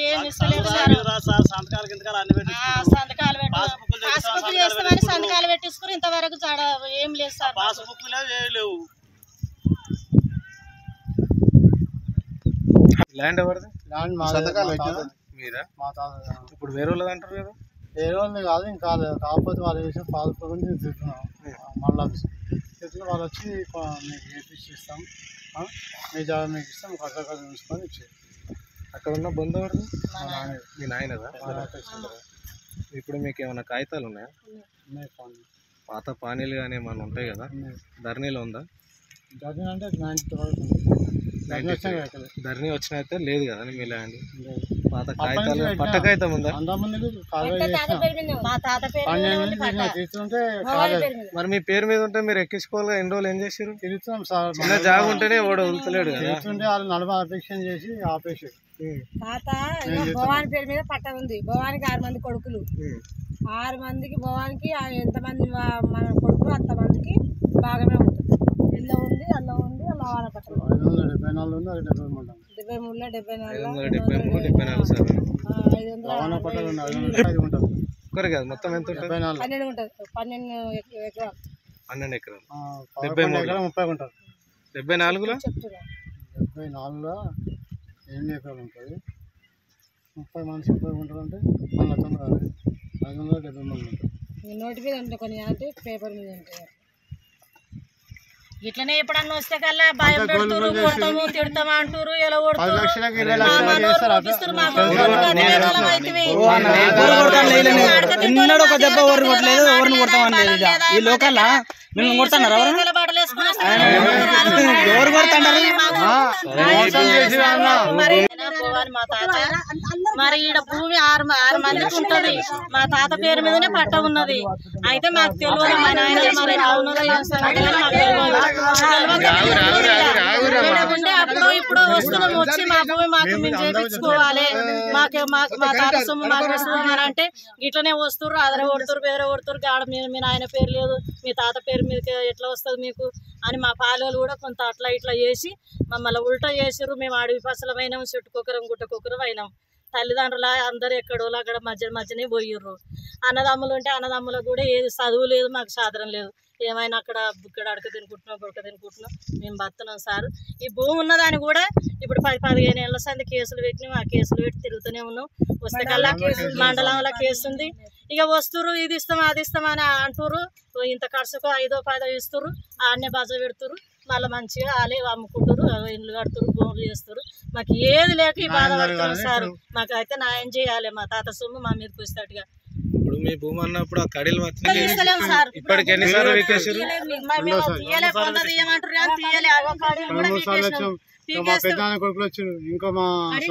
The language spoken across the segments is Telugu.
ఏమి ఇస్తలేదు సంతకాలు పాస్బుక్ చేస్తామని సంతకాలు పెట్టించుకుని ఇంతవరకు ఏం లేదు సార్. ల్యాండ్ ఎవరిది? మీరా? ఇప్పుడు వేరే వాళ్ళది అంటారు కదా? వేరే వాళ్ళది కాదు, ఇంకా కాకపోతే వాళ్ళు చేసిన పాస్బుక్ గురించి తిరుగుతున్నాం. మళ్ళీ తిరుగుతున్న వాళ్ళు వచ్చి మీకు చేపించి ఇస్తాం, మీ జాబ్ మీకు ఇస్తాం, ఖర్చు చూసుకొని ఇచ్చేది. అక్కడ ఉన్న బంధు ఎవరిది? మీ నాయనదా? ఇప్పుడు మీకు ఏమైనా కాగితాలు ఉన్నాయా? పాత పానీలు కానీ ఏమైనా ఉంటాయి కదా, ధరణిలో ఉందా? ధరణి అంటే ధరణి వచ్చిన అయితే లేదు కదా మీ ల్యాండ్? పాత కాగితాలు పట్ట కాగితం ఉందా? మరి మీ పేరు మీద ఉంటే మీరు ఎక్కించుకోవాలి. ఎన్ని రోజులు ఏం చేసారు? తిరుగుతున్నాం సార్. చిన్న జాగ ఉంటేనే ఓడ వదులుతలేడు కదా. వాళ్ళు నడమ అపేక్షణ చేసి ఆపేసారు. తాత భవాని పేరు మీద పట్ట ఉంది. భవానికి 6 మంది కొడుకులు. 6 మందికి భవానికి ఎంతమంది మన కొడుకులు అంతమందికి భాగమే ఉంటుంది. ఇల్లు ఉంది, అల్ల ఉంది, అలా వాళ్ళ పట్ట 574 ఉంది, 73 ఒకరు కాదు మొత్తం ఎంత ఉంటుంది? 12 ఉంటుంది. 12 ఎకరాలు. 12 ఎకరాలు 30 ఉంటుంది. 74లో 74లో 8 ఎకరాలు ఉంటుంది. 30 మనిషి 30 గుంటలు అంటే 570 మంది ఉంటుంది. నోటి మీద ఉంటాయి కొన్ని, అంటే పేపర్ మీద ఉంటాయి. ఇట్లనే ఎప్పుడన్నా వస్తే కల్లా భయం పెడుతురు, కొడతాము తిడతాము అంటారు. ఎలా ఎన్నడూ ఒక దెబ్బ ఎవరిని కొట్టలేదు, ఎవరిని కొడతామని లేదు. ఈ లోకల్ మేము కొడుతున్నారు, ఎవరు కొడుతున్నారు? మా తాత మరి ఈడ భూమి 6 మందికి ఉంటది. మా తాత పేరు మీదనే పట్ట ఉన్నది. అయితే మాకు తెలియదు, మా నాయన మరి ఉండే అప్పుడు ఇప్పుడు వస్తున్నాము వచ్చి మా భూమి మాకు మేము చేయించుకోవాలి, మాకు మా తాత సొమ్ము మాకు వస్తున్నామని అంటే ఇట్లనే వస్తుర్రు, అదర కొడుతురు, బెదర కొడుతురు. గాడ మీ నాయన పేరు లేదు, మీ తాత పేరు మీదకి ఎట్లా వస్తుంది మీకు అని మా పాలలు కూడా కొంత అట్లా ఇట్లా చేసి మమ్మల్ని ఉల్టా చేసారు. మేము అడవి పసలమైనాం, చుట్టుకొకరం గుట్టకొకరం అయినాం. తల్లిదండ్రుల అందరు ఎక్కడో అక్కడ మధ్యనే పోయిర్రు. అన్నదమ్ములు ఉంటే అన్నదమ్ములకు కూడా ఏది చదువు లేదు, మాకు సాధనం లేదు. ఏమైనా అక్కడ బుక్కడ అడక తినుకుంటున్నాం, బుడక తినుకుంటున్నాం, మేము బతున్నాం సార్. ఈ భూమి ఉన్నదాన్ని కూడా ఇప్పుడు 10-15 ఏళ్ళ సంది కేసులు పెట్టినాం. ఆ కేసులు పెట్టి తిరుగుతూనే ఉన్నాం. వస్తే కల్లా మండలంలో కేసు ఉంది. ఇక వస్తురు, ఇది ఇస్తాం అది ఇస్తామని అంటుర్రు. ఇంత ఖర్చుకు 5-10 ఇస్తుర్రు, ఆడనే బజ పెడుతురు. మళ్ళీ మంచిగా వాళ్ళే అమ్ముకుంటారు, ఇండ్లు కడుతురు, భూములు చేస్తారు. మాకు ఏది లేక ఈ బాధ పడుతున్నాం సార్. మాకు అయితే న్యాయం చేయాలి, మా తాత సొమ్ము మా మీదకి వచ్చేటట్టుగా. ఇప్పుడు మీ భూమి అన్నప్పుడు ఆ కడీలు తీయలేము సార్. ఇప్పటికి ఎన్నిసార్లు తీయలేమంటారు? కొడుకులు వచ్చారు, ఇంకా మా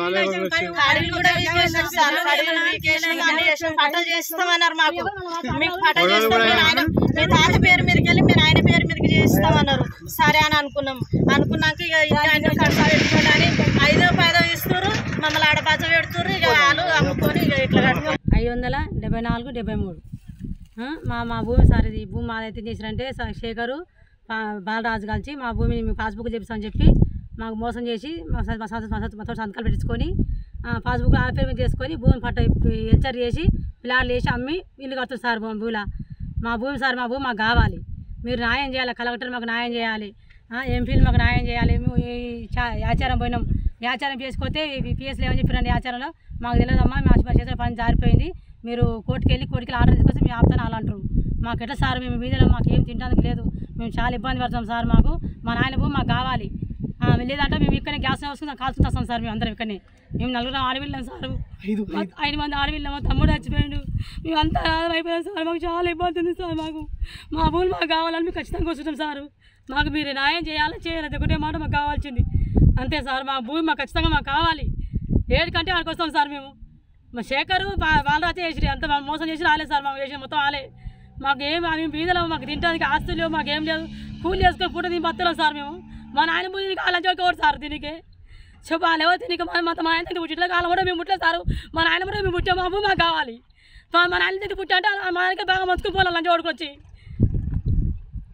పట్టలు చేస్తామన్నారు. మాకు మీకు పట్టలు చేస్తాం, మీ తాత పేరు మీదకి వెళ్ళి మీరు ఆయన పేరు మీదకి చేస్తామన్నారు. సరే అని అనుకున్నాక ఇక ఖర్చు పెట్టుకోవడానికి 5-10 ఇస్తారు, మమ్మల్ని ఆడ బజ పెడుతున్నారు. ఇక వాళ్ళు అమ్ముకొని ఇక ఇట్లా కట్టుకో 574-73 మా భూమి సార్. ఇది భూమి మాదైతే చేసిరంటే శేఖరు బాలరాజు కలిసి మా భూమిని పాస్బుక్ చేపిస్తామని చెప్పి మాకు మోసం చేసి మాతో సంతకాలు పెట్టించుకొని పాస్బుక్ ఆ పేరు మీద చేసుకొని భూమిని పట్ట ఎల్చర్ చేసి ప్లాట్లు వేసి అమ్మి ఇల్లు కడుతుంది సార్. భూమిలో మా భూమి సార్, మా భూమి మాకు కావాలి. మీరు న్యాయం చేయాలి, కలెక్టర్ మాకు న్యాయం చేయాలి, ఎంపీలు మాకు న్యాయం చేయాలి. మేము ఆచారం పోయినాం, ఆచారం చేసుకొస్తే పిఎస్లు ఏమని చెప్పిరండి ఆచారంలో మాకు తెలియదమ్మా, మా చేసిన పని జారిపోయింది, మీరు కోర్టుకి వెళ్ళి ఆర్డర్ తీసుకొస్తే మేము ఆపుతాను అలా అంటారు. మాకు ఎట్లా సార్, మేము వీధిలో మాకు ఏం తినడానికి లేదు, మేము చాలా ఇబ్బంది పడతాం సార్. మాకు మా నాయన భూమి మాకు కావాలి. లేదంటే మేము ఇక్కడనే గ్యాస్ వస్తుంది కాల్చుకుంటూ వస్తాం సార్. మేము అందరం ఇక్కడనే, మేము 4 ఆడవిళ్ళం సార్, 5 మంది ఆడవిళ్ళం. మా తమ్ముడు చచ్చిపోయాడు, మేము అంతా అయిపోయాం సార్. మాకు చాలా ఇబ్బంది ఉంది సార్. మా భూములు మాకు కావాలని మేము ఖచ్చితంగా వస్తున్నాం సార్. మాకు మీరు న్యాయం చేయలేదు, ఒకటే మాట మాకు కావాల్సింది అంతే సార్. మా భూమి మాకు ఖచ్చితంగా మాకు కావాలి. ఏడికంటే ఆడికి వస్తాం సార్. మేము మా శేఖరు బాలరాజు చేసి అంత మోసం చేసి రాలేదు సార్. మాకు చేసిన మొత్తం ఆలే. మాకు మేము బీదలో మాకు తినడానికి ఆస్తులు లేవు, మాకేం లేదు. కూలి చేసుకొని పూట దీన్ని బతలేం సార్. మేము మా నాయన భూమి కాలం చూడకూడదు సార్. దీనికి చెప్పాలేవో దీనికి మా ఆయన తింటే పుట్టిన కాలం కూడా మేము పుట్టలేదు సార్. మా నాయన కూడా మేము పుట్టాము, మా భూమి మాకు కావాలి. మా నాయన తింటే పుట్టా అంటే మా ఆయనకి బాగా మంచుకుని పోవాలి లంచ ఓడుకొచ్చి.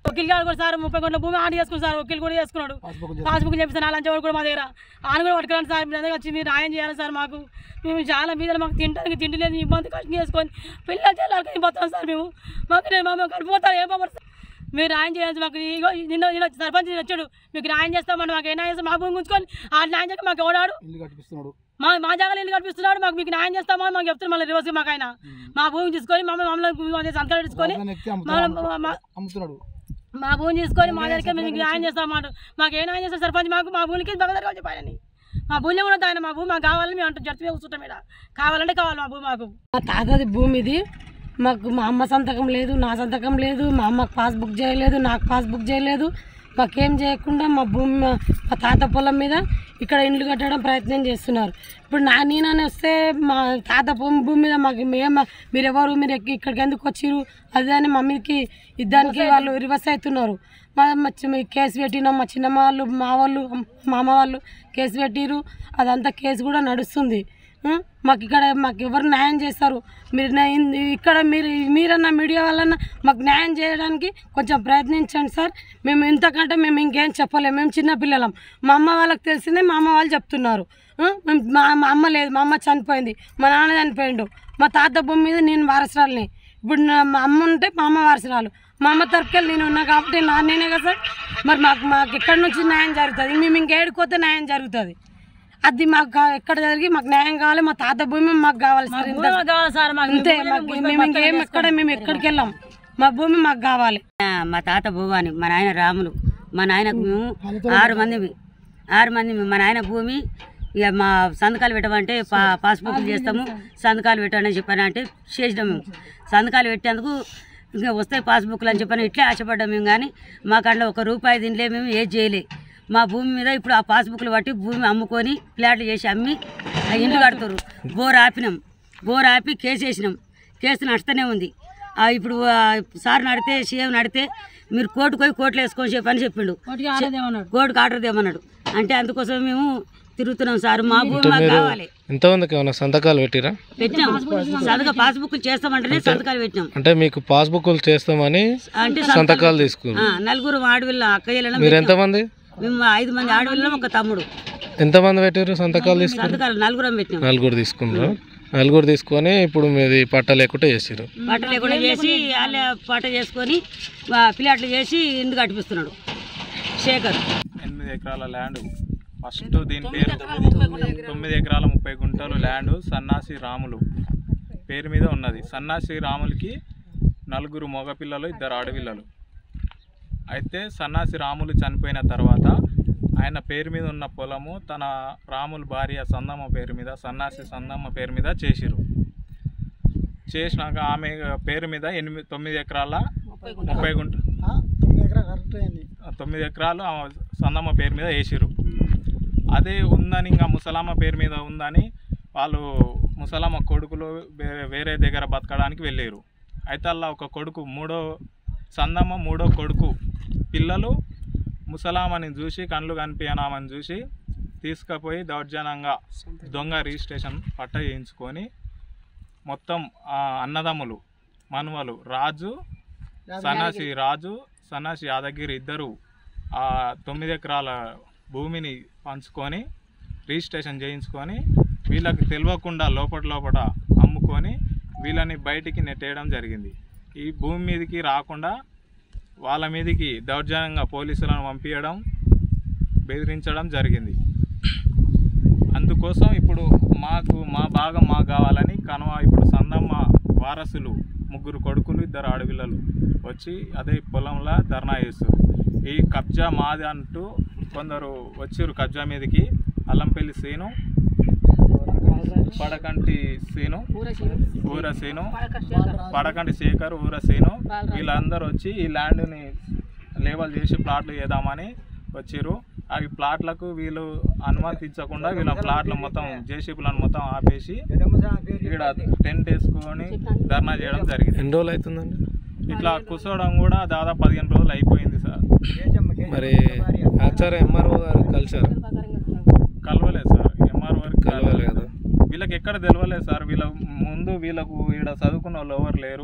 వకీల్ గారు కూడా సార్ 30 గంటల భూమి ఆడి చేసుకున్నాడు సార్. వకీల్ కూడా చేసుకున్నాడు. పాస్బుక్ చెప్పిస్తాను లంచం కూడా మా దగ్గర ఆయన కూడా పట్టుకురాను సార్. మీరు అందరూ వచ్చి మీరు న్యాయం చేయాలి సార్. మాకు మేము చాలా మీద మాకు తింటానికి తిండి లేదు, ఇబ్బంది కష్టం చేసుకొని పిల్లలు చేయాలి పోతాం సార్. మాకు కడిపోతారు ఏం పంపరు సార్. మీరు న్యాయం చేయాలి మాకు. నిన్న సర్పంచ్ వచ్చాడు, మీకు న్యాయం చేస్తామండి. మాకు ఏ న్యాయం చేస్తాం? మా భూమి ఉంచుకొని ఆ న్యాయం చేయక మాకు ఎవడాడు మా జాగాలో ఇల్లు కట్టిస్తున్నాడు. మాకు మీకు న్యాయం చేస్తామో మాకు చెప్తున్నారు. మళ్ళీ రివర్స్ మాకు ఆయన మా భూమి తీసుకొని మమ్మల్ని సంతకాలు తీసుకొని మా భూమి తీసుకొని మా దగ్గర మీకు న్యాయం చేస్తామన్నాడు. మాకు ఏ న్యాయం చేస్తాం సర్పంచ్? మా భూమికి బగదరగా చెప్పాయని మా భూమిలో కూడా ఆయన మా భూమి మాకు కావాలని మేము అంటాం. జడ్పీ కూర్చుంటాం ఇక్కడ. కావాలంటే కావాలి మా భూమి. మాకు మా తాతది భూమి ఇది. మాకు మా అమ్మ సంతకం లేదు, నా సంతకం లేదు, మా అమ్మకు పాస్బుక్ చేయలేదు, నాకు పాస్బుక్ చేయలేదు. మాకేం చేయకుండా మా భూమి మా తాత పొలం మీద ఇక్కడ ఇండ్లు కట్టడం ప్రయత్నం చేస్తున్నారు. ఇప్పుడు నేనని వస్తే మా తాత భూమి మీద మాకు మీరెవరు, మీరు ఇక్కడికి ఎందుకు వచ్చిర్రు అదే అని మమ్మీకి ఇద్దానికి వాళ్ళు రివర్స్ అవుతున్నారు. కేసు పెట్టినాం. మా చిన్నమ్మ వాళ్ళు మా అమ్మ వాళ్ళు కేసు పెట్టిరు. అదంతా కేసు కూడా నడుస్తుంది. మాకు ఎవరు న్యాయం చేస్తారు? మీరు ఇక్కడ మీరన్నా మీడియా వాళ్ళన్నా మాకు న్యాయం చేయడానికి కొంచెం ప్రయత్నించండి సార్. మేము ఇంతకంటే మేము ఇంకేం చెప్పలేము. మేము చిన్నపిల్లలం. మా అమ్మ వాళ్ళకి తెలిసిందే మా అమ్మ వాళ్ళు చెప్తున్నారు. మా అమ్మ లేదు, మా అమ్మ చనిపోయింది, మా నాన్న చనిపోయిండు. మా తాత భూమి మీద నేను వారసురాలని. ఇప్పుడు మా అమ్మ ఉంటే మా అమ్మ వారసురాలు. మా అమ్మ తరపుకెళ్ళి నేను ఉన్నా కాబట్టి నేనే కదా సార్. మరి మాకు ఎక్కడి నుంచి న్యాయం జరుగుతుంది? మేము ఇంకేడుకోతే న్యాయం జరుగుతుంది. అది మాకు ఎక్కడ జరిగి మాకు న్యాయం కావాలి. మా తాత భూమి మాకు కావాలి సార్. అంతే. మేము ఇంకేం మేము ఎక్కడికి వెళ్ళాం. మా భూమి మాకు కావాలి. మా తాత భూమి, మా నాయన రాములు. మా నాయనకు మేము 6 మంది మా నాయన భూమి. ఇక మా సంతకాలు పెట్టమంటే పాస్బుక్లు చేస్తాము, సంతకాలు పెట్టండి అని చెప్పానంటే చేసినాం. మేము సంతకాలు పెట్టేందుకు ఇంకా వస్తాయి పాస్బుక్లు అని చెప్పని ఇట్లే ఆశపడ్డాం మేము. కానీ మాకంటే ₹1 తినలే, మేము ఏది చేయలే. మా భూమి మీద ఇప్పుడు ఆ పాస్బుక్లు బట్టి భూమి అమ్ముకొని ప్లాట్లు చేసి అమ్మి ఇండ్లు కడుతున్నారు. బోర్ ఆపి కేసు వేసినాం. కేసు నడుస్తూనే ఉంది. ఇప్పుడు సార్ నడితే సీఎం నడితే మీరు కోర్టులో వేసుకొని చెప్పని చెప్పిండు. కోర్టుకు ఆర్డర్ దేమన్నాడు. అంటే అందుకోసం మేము తిరుగుతున్నాం సార్. మా భూమి మాకు కావాలి. ఎంతమందికి ఏమైనా సంతకాలు పెట్టిరా? పెట్టినాం. పాస్బుక్లు చేస్తామంటేనే సంతకాలు పెట్టినాం. అంటే మీకు పాస్బుక్లు చేస్తామని అంటే సంతకాలు తీసుకున్నారు. 4 ఆడపిల్ల అక్కయ్యలను. మీరు ఎంతమంది? మేము 5 మంది ఆడపిల్లలు, ఒక తమ్ముడు. ఎంతమంది పెట్టారు సంతకాలు తీసుకున్నారు? 4 పెట్టినాం. 4 తీసుకున్నారు. 4 తీసుకొని ఇప్పుడు మీది పట్ట లేకుండా చేసారు. పట్ట లేకుండా చేసి వాళ్ళ పట్ట చేసుకొని ప్లాట్లు చేసి ఇండ్లు కట్టిపిస్తున్నాడు శేఖర్. 8 ఎకరాల ల్యాండ్. ఫస్ట్ దీని పేరు 9 ఎకరాల 30 గుంటలు ల్యాండ్ సన్నాసి రాములు పేరు మీద ఉన్నది. సన్నాసి రాములకి 4 మగపిల్లలు, 2 ఆడపిల్లలు. అయితే సన్నాసి రాములు చనిపోయిన తర్వాత ఆయన పేరు మీద ఉన్న పొలము తన రాముల భార్య సందమ్మ పేరు మీద, సన్నాసి సందమ్మ పేరు మీద చేసిరు. చేసినాక ఆమె పేరు మీద 9 ఎకరాల 30 గుంటలు 9 ఎకరాలు సందమ్మ పేరు మీద వేసిరు. అదే ఉందని ఇంకా ముసలమ్మ పేరు మీద ఉందని వాళ్ళు ముసలమ్మ కొడుకులు వేరే దగ్గర బతకడానికి వెళ్ళారు. అయితే అలా ఒక కొడుకు సందమ్మ 3వ కొడుకు పిల్లలు ముసలామని చూసి కళ్ళు కనిపించనామని చూసి తీసుకుపోయి దౌర్జన్యంగా దొంగ రిజిస్ట్రేషన్ పట్ట చేయించుకొని మొత్తం అన్నదమ్ములు మనువలు సన్నాసి యాదగిరి ఇద్దరు 9 ఎకరాల భూమిని పంచుకొని రిజిస్ట్రేషన్ చేయించుకొని వీళ్ళకి తెలియకుండా లోపల అమ్ముకొని వీళ్ళని బయటికి నెట్టేయడం జరిగింది. ఈ భూమి మీదకి రాకుండా వాళ్ళ మీదకి దౌర్జన్యంగా పోలీసులను పంపించడం, బెదిరించడం జరిగింది. అందుకోసం ఇప్పుడు మా భాగం మాకు కావాలని ఇప్పుడు సందమ్మ వారసులు 3 కొడుకులు, 2 ఆడపిల్లలు వచ్చి అదే పొలంలో ధర్నా చేస్తారు. ఈ కబ్జా మాది అంటూ కొందరు వచ్చారు కబ్జా మీదకి. అల్లంపల్లి సీను, పడకంటి సీను, ఊర సీను, పడకంటి శేఖర్, ఊర సీను వీళ్ళందరూ వచ్చి ఈ ల్యాండ్ని లేబల్ చేసి ప్లాట్లు చేద్దామని వచ్చారు. అవి ప్లాట్లకు వీళ్ళు అనుమతించకుండా వీళ్ళ ప్లాట్లు మొత్తం జేసీబీలను మొత్తం ఆపేసి ఇక్కడ టెంట్ వేసుకొని ధర్నా చేయడం జరిగింది. ఎన్ని రోజులు అవుతుందండి ఇట్లా కూర్చోవడం? కూడా దాదాపు 15 రోజులు అయిపోయింది సార్. మరి ఆచార్య ఎంఆర్ఓ గారు కలిసారు? కలవలేదు సార్. ఎంఆర్ఓ గారికి కలవలేదు కదా. వీళ్ళకి ఎక్కడ తెలియలేదు సార్. వీళ్ళకు ఇక్కడ చదువుకున్న వాళ్ళు ఎవరు లేరు.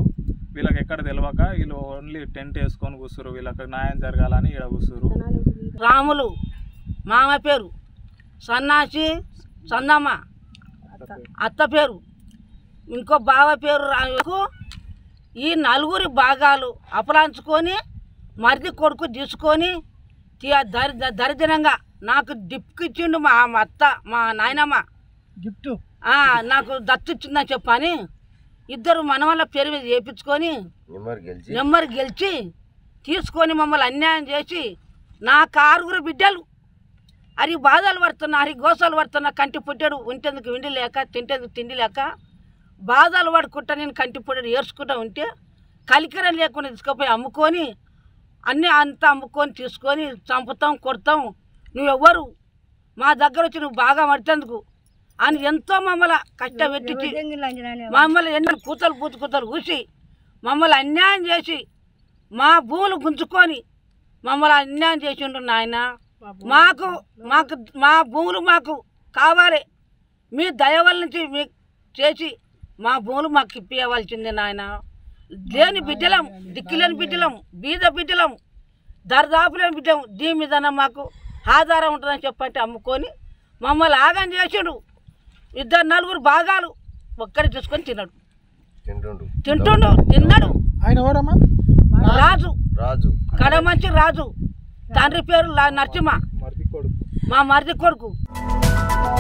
వీళ్ళకి ఎక్కడ తెలియక వీళ్ళు ఓన్లీ టెంట్ వేసుకొని కూర్చురు. వీళ్ళకి న్యాయం జరగాలని ఇక్కడ కూర్చురు. రాములు మామ పేరు, సన్నాసి సందమ్మ అత్త పేరు, ఇంకో బావ పేరు. ఈ నలుగురి భాగాలు అపలాంచుకొని మరిది కొడుకు తీసుకొని దరిద్రంగా నాకు గిఫ్ట్ ఇచ్చిండు మా అత్త, మా నాయనమ్మ గిఫ్ట్ నాకు దత్తు ఇచ్చిందని చెప్పని ఇద్దరు మనవల్ల పేరు మీద చేయించుకొని నెమ్మరు గెలిచి తీసుకొని మమ్మల్ని అన్యాయం చేసి నా 6 బిడ్డలు అరి బాధలు పడుతున్నా, అరి గోసాలు పడుతున్నా, కంటి పుట్టాడు ఉంటేందుకు విండి లేక తింటేందుకు తిండి లేక బాధలు పడుకుంటా నేను కంటి పుట్టాడు ఏడ్చుకుంటా ఉంటే కలికరం లేకుండా తీసుకుపోయి అమ్ముకొని అన్నీ అంతా అమ్ముకొని తీసుకొని చంపుతాం కొడతాం, నువ్వెవ్వరు మా దగ్గర వచ్చి నువ్వు బాగా పడితేందుకు అని ఎంతో మమ్మల్ని కష్టపెట్టించి మమ్మల్ని ఎన్నో కూతలు కూసి మమ్మల్ని అన్యాయం చేసి మా భూములు గుంజుకొని మమ్మల్ని అన్యాయం చేసి ఉండ్రు నాయన. మాకు మాకు మా భూములు మాకు కావాలి, మీ దయ వల్ల నుంచి మీకు చేసి మా భూములు మాకు ఇప్పివ్వాల్సిందే నాయన. లేని బిడ్డలం, దిక్కులేని బిడ్డలం, బీద బిడ్డలం, దరిదాపులేని బిడ్డలం, దీని మీద మాకు ఆధారం ఉంటుందని చెప్పంటే అమ్ముకొని మమ్మల్ని ఆగం చేసాడు. 2-4 భాగాలు ఒక్కడి చూసుకొని తిన్నాడు. ఆయన ఎవరమ్మా? రాజు కడమంచి రాజు, తండ్రి పేరు నరసింహ, మా మరిది కొడుకు.